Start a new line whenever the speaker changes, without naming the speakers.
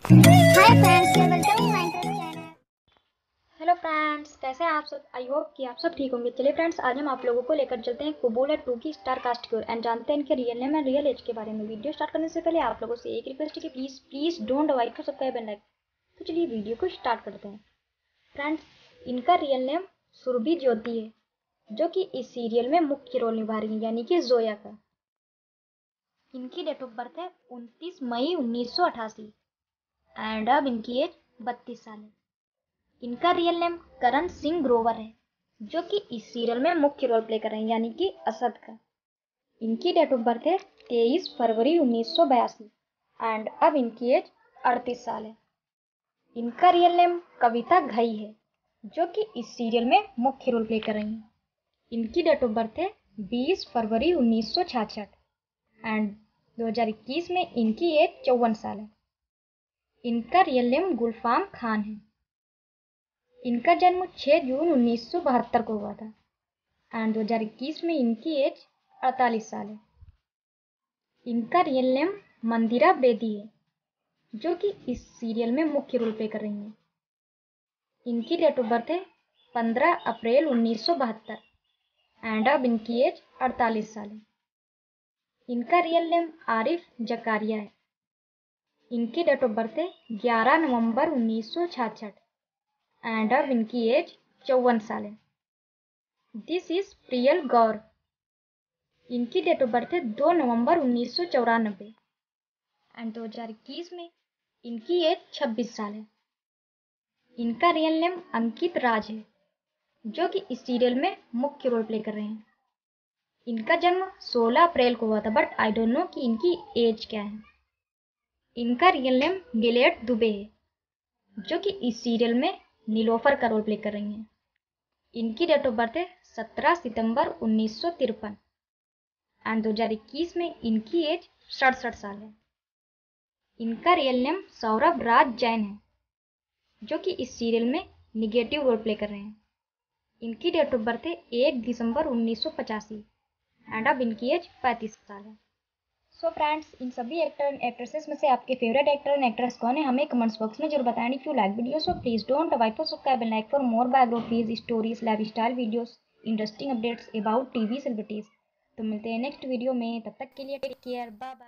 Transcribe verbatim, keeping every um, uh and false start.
Hi friends, welcome to my channel.
Hello friends, कैसे हैं आप सब। आई होप कि आप सब ठीक होंगे। चलिए फ्रेंड्स, आज हम आप लोगों को लेकर चलते हैं कुबूल टू की स्टार कास्ट की ओर एंड जानते हैं इनके real name and real age के बारे में। वीडियो स्टार्ट करने से पहले आप लोगों से एक रिक्वेस्ट है कि please please don't avoid to subscribe and like. तो चलिए वीडियो को स्टार्ट करते हैं। फ्रेंड्स, इनका रियल नेम सुरभि ज्योति है, जो कि इस सीरियल में मुख्य रोल निभा रही है, यानी कि जोया का। इनकी डेट ऑफ बर्थ है उनतीस मई उन्नीस सौ अठासी एंड अब इनकी एज बत्तीस साल है। इनका रियल नेम करण सिंह ग्रोवर है, जो कि इस सीरियल में मुख्य रोल प्ले कर रहे हैं, यानी कि असद का। इनकी डेट ऑफ बर्थ है तेईस फरवरी उन्नीस सौ बयासी एंड अब इनकी एज अड़तीस साल है। इनका रियल नेम कविता घई है, जो कि इस सीरियल में मुख्य रोल प्ले कर रही हैं। इनकी डेट ऑफ बर्थ है बीस फरवरी उन्नीस सौ छियासठ एंड दो हज़ार इक्कीस में इनकी एज चौवन साल है। इनका रियल नेम गुलफाम खान है। इनका जन्म छह जून उन्नीस सौ बहत्तर को हुआ था एंड दो हज़ार इक्कीस में इनकी एज अड़तालीस साल है। इनका रियल नेम मंदिरा बेदी है, जो कि इस सीरियल में मुख्य रोल प्ले कर रही हैं। इनकी डेट ऑफ बर्थ है पंद्रह अप्रैल उन्नीस सौ बहत्तर एंड अब इनकी एज अड़तालीस साल है। इनका रियल नेम आरिफ जकारिया है। इनकी डेट ऑफ बर्थ है ग्यारह नवंबर उन्नीस सौ छियासठ एंड अब इनकी एज चौवन साल है। This is Priyal Gaur. इनकी डेट ऑफ बर्थ है दो नवंबर उन्नीस सौ चौरानबे एंड दो हज़ार इक्कीस में इनकी एज छब्बीस साल है। इनका रियल नेम अंकित राज है, जो कि इस सीरियल में मुख्य रोल प्ले कर रहे हैं। इनका जन्म सोलह अप्रैल को हुआ था, बट आई डोंट नो कि इनकी एज क्या है। इनका रियल नेम गिलेट दुबे है, जो कि इस सीरियल में नीलोफर का रोल प्ले कर रही हैं। इनकी डेट ऑफ बर्थ है सत्रह सितंबर उन्नीस सौ तिरपन एंड दो हज़ार इक्कीस में इनकी एज सड़सठ साल है। इनका रियल नेम सौरभ राज जैन है, जो कि इस सीरियल में निगेटिव रोल प्ले कर रहे हैं। इनकी डेट ऑफ बर्थ है एक दिसंबर उन्नीस सौ पचासी एंड अब इनकी एज पैंतीस साल है। सो फ्रेंड्स, इन सभी एक्टर एंड एक्ट्रेसेस में से आपके फेवरेट एक्टर एंड एक्ट्रेस कौन है, हमें कमेंट्स बॉक्स में जरूर बताएं। If you like video so please don't avoid to subscribe and like for more biographies, stories, lifestyle videos, interesting updates about TV celebrities. तो मिलते हैं नेक्स्ट वीडियो में, तब तक के लिए टेक केयर, बाय बाय।